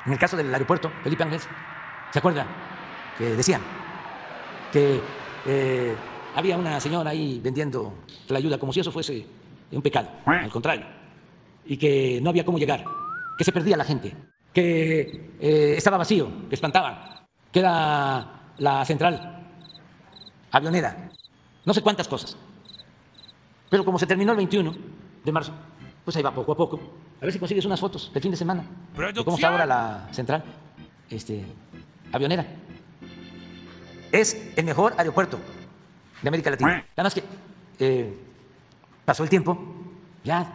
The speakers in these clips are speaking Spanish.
En el caso del aeropuerto, Felipe Ángeles, ¿se acuerda? Que decían que había una señora ahí vendiendo la ayuda como si eso fuese un pecado, al contrario, y que no había cómo llegar, que se perdía la gente, que estaba vacío, que espantaba, que era la central avionera, no sé cuántas cosas. Pero como se terminó el 21 de marzo, pues ahí va poco a poco. A ver si consigues unas fotos del fin de semana de cómo está ahora la central avionera. Es el mejor aeropuerto de América Latina. Nada más que pasó el tiempo, ya,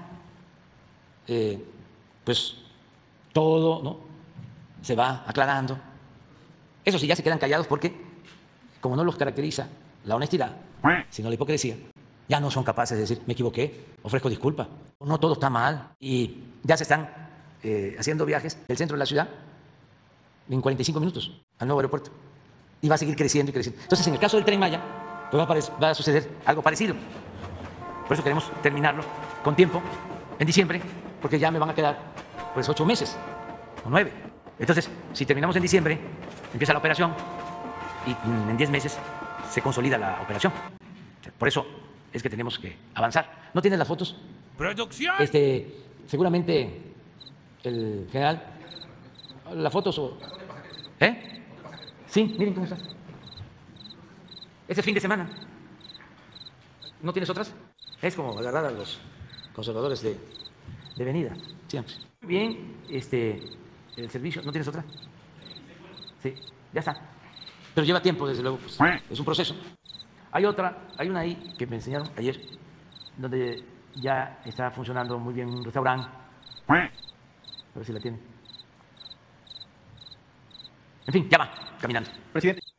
pues todo, ¿no?, se va aclarando. Eso sí, ya se quedan callados porque, como no los caracteriza la honestidad, sino la hipocresía, ya no son capaces de decir, me equivoqué, ofrezco disculpa, no todo está mal, y ya se están haciendo viajes del centro de la ciudad en 45 minutos al nuevo aeropuerto, y va a seguir creciendo y creciendo. Entonces, en el caso del Tren Maya, pues va a suceder algo parecido. Por eso queremos terminarlo con tiempo, en diciembre, porque ya me van a quedar pues 8 meses o 9. Entonces, si terminamos en diciembre, empieza la operación y en 10 meses se consolida la operación. Por eso es que tenemos que avanzar. ¿No tienes las fotos? ¡Producción! Seguramente el general, las fotos o... Sí, miren cómo está. Ese fin de semana. ¿No tienes otras? Es como agarrar a los conservadores de venida, siempre. Bien, el servicio, ¿no tienes otra? Sí, ya está. Pero lleva tiempo, desde luego, pues, es un proceso. Hay una ahí que me enseñaron ayer, donde ya está funcionando muy bien un restaurante. A ver si la tiene. En fin, ya va, caminando. Presidente.